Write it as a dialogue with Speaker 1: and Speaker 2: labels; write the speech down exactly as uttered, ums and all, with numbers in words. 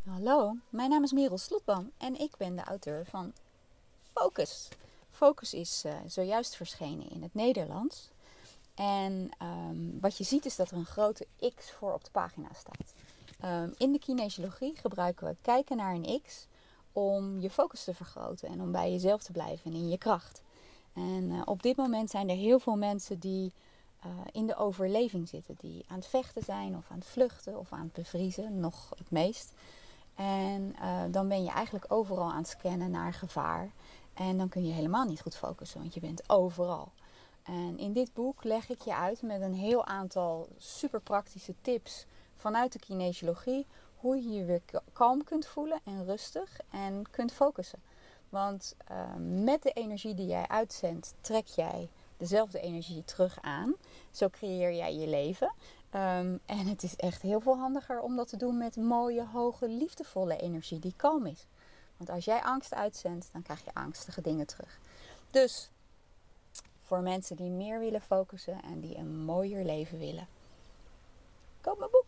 Speaker 1: Hallo, mijn naam is Merel Slotboom en ik ben de auteur van Focus. Focus is uh, zojuist verschenen in het Nederlands. En um, wat je ziet is dat er een grote X voor op de pagina staat. Um, in de kinesiologie gebruiken we kijken naar een X om je focus te vergroten en om bij jezelf te blijven en in je kracht. En uh, op dit moment zijn er heel veel mensen die uh, in de overleving zitten. Die aan het vechten zijn of aan het vluchten of aan het bevriezen, nog het meest. En uh, dan ben je eigenlijk overal aan het scannen naar gevaar. En dan kun je helemaal niet goed focussen, want je bent overal. En in dit boek leg ik je uit met een heel aantal super praktische tips vanuit de kinesiologie hoe je je weer kalm kunt voelen en rustig en kunt focussen. Want uh, met de energie die jij uitzendt, trek jij dezelfde energie terug aan. Zo creëer jij je leven. Um, en het is echt heel veel handiger om dat te doen met mooie, hoge, liefdevolle energie die kalm is. Want als jij angst uitzendt, dan krijg je angstige dingen terug. Dus voor mensen die meer willen focussen en die een mooier leven willen, koop mijn boek.